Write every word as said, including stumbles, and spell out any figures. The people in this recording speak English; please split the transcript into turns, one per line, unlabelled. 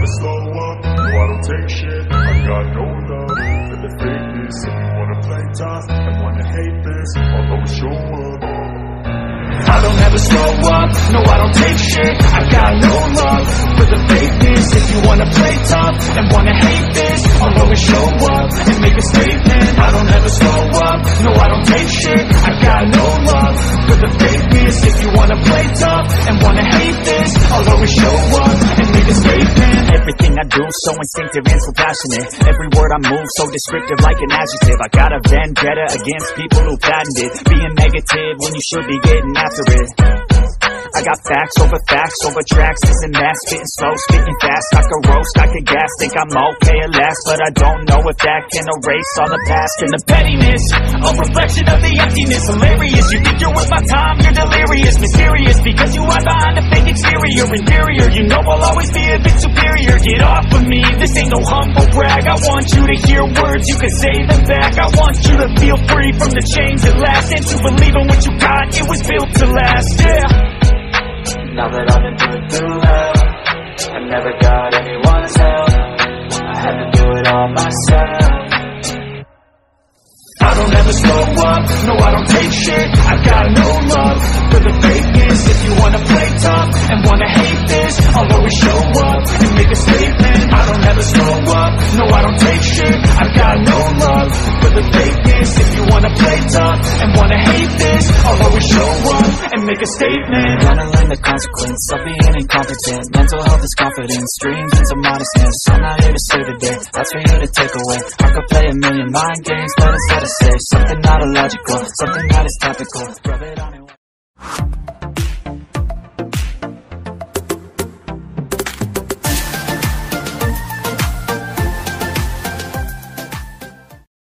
slow up, no I don't take shit. I got no love for the fakeness. If you wanna play tough and wanna hate this, I'll always show up. I don't ever slow up, no I don't take shit. I got no love for the fakeness. If you wanna play tough and wanna hate this, I'll always show up and make a statement. I don't ever slow up, no I don't take shit. I got no love for the fakeness. If you wanna play tough and wanna hate this, I'll always show up and make a statement.
Everything I do so instinctive and so passionate. Every word I move so descriptive like an adjective. I got a vendetta against people who patented being negative when you should be getting after it. I got facts over facts over tracks, this and that, spitting slow, spitting fast. I could roast, I could gas, think I'm okay at last, but I don't know if that can erase all the past. And the pettiness, a reflection of the emptiness. Hilarious, you think you're worth my time, you're delirious. Mysterious, because you are behind a fake exterior. Interior, you know I'll always be a bit superior. Get off of me, this ain't no humble brag. I want you to hear words, you can say them back. I want you to feel free from the chains that last, and to believe in what you got, it was built to last, yeah.
Now that I've been through, through hell, I never got anyone's help. I had to do it all myself.
I don't ever slow up, no I don't take shit. I got no love for the fakeness. If you wanna play tough and wanna hate this, I'll always show up and make a statement. I don't ever slow up, no I don't take shit. I got no love for the fakeness. If you wanna play tough and wanna hate this, I'll always show up and make a statement.
Gotta learn the consequence of being incompetent. Mental health is confidence, dreams into modestness. I'm not here to save the day, that's for you to take away. I could play a million mind games, but instead I say something not illogical, something that is topical. Rub it on it.